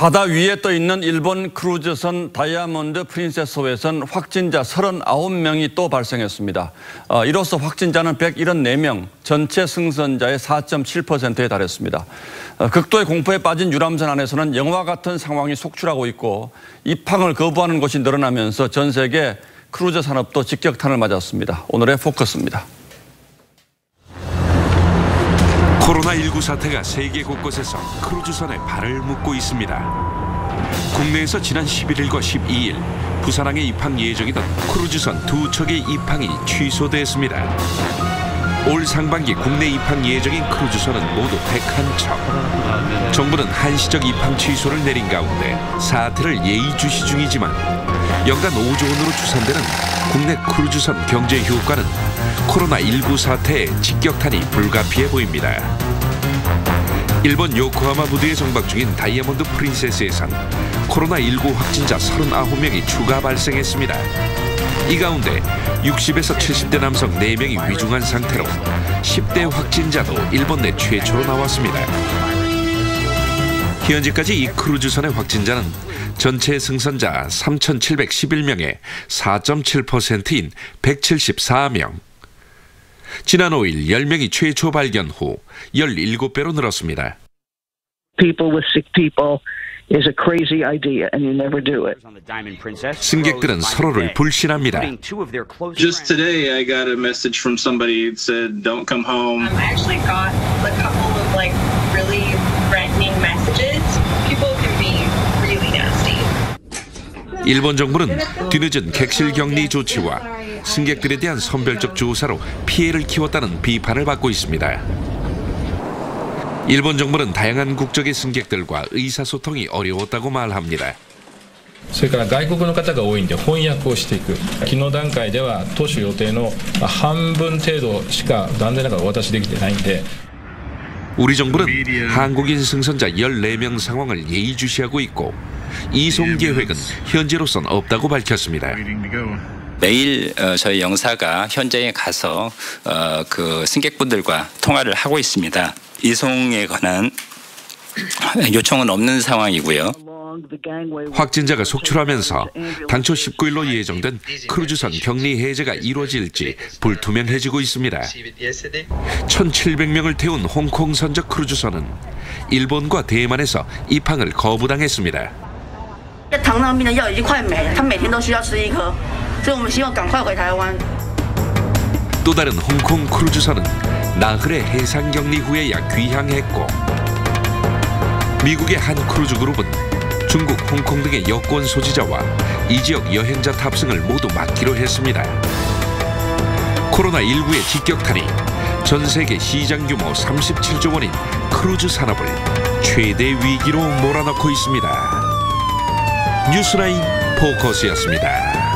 바다 위에 떠 있는 일본 크루즈선 다이아몬드 프린세스호에선 확진자 39명이 또 발생했습니다. 이로써 확진자는 174명, 전체 승선자의 4.7%에 달했습니다. 극도의 공포에 빠진 유람선 안에서는 영화 같은 상황이 속출하고 있고 입항을 거부하는 곳이 늘어나면서 전 세계 크루즈 산업도 직격탄을 맞았습니다. 오늘의 포커스입니다. 코로나19 사태가 세계 곳곳에서 크루즈선에 발을 묶고 있습니다. 국내에서 지난 11일과 12일 부산항에 입항 예정이던 크루즈선 2척의 입항이 취소됐습니다. 올 상반기 국내 입항 예정인 크루즈선은 모두 101척. 정부는 한시적 입항 취소를 내린 가운데 사태를 예의주시 중이지만 연간 5조 원으로 추산되는 국내 크루즈선 경제 효과는 코로나19 사태의 직격탄이 불가피해 보입니다. 일본 요코하마 부두에 정박 중인 다이아몬드 프린세스에선 코로나19 확진자 39명이 추가 발생했습니다. 이 가운데 60에서 70대 남성 4명이 위중한 상태로 10대 확진자도 일본 내 최초로 나왔습니다. 현재까지 이 크루즈선의 확진자는 전체 승선자 3,711명의 4.7%인 174명. 지난 5일 10명이 최초 발견 후 17배로 늘었습니다. People with sick people is a crazy idea and you never do it. 승객들은 서로를 불신합니다. Just today I got a message from somebody that said don't come home. I actually got a couple of really threatening messages. People can be really nasty. 일본 정부는 뒤늦은 객실 격리 조치와 승객들에 대한 선별적 조사로 피해를 키웠다는 비판을 받고 있습니다. 일본 정부는 다양한 국적의 승객들과 의사소통이 어려웠다고 말합니다. それから外国の方が多いんで翻訳をしていく。昨日段階では当初予定の半分程度しか残念ながらお渡しできてないんで 우리 정부는 한국인 승선자 14명 상황을 예의주시하고 있고 이송 계획은 현재로선 없다고 밝혔습니다. 매일 저희 영사가 현장에 가서 그 승객분들과 통화를 하고 있습니다. 이송에 관한 요청은 없는 상황이고요. 확진자가 속출하면서 당초 19일로 예정된 크루즈선 격리 해제가 이루어질지 불투명해지고 있습니다. 1,700명을 태운 홍콩 선적 크루즈선은 일본과 대만에서 입항을 거부당했습니다. 또 다른 홍콩 크루즈선은 나흘의 해상 격리 후에야 귀향했고 미국의 한 크루즈 그룹은 중국, 홍콩 등의 여권 소지자와 이 지역 여행자 탑승을 모두 막기로 했습니다. 코로나19의 직격탄이 전 세계 시장 규모 37조 원인 크루즈 산업을 최대 위기로 몰아넣고 있습니다. 뉴스라인 포커스였습니다.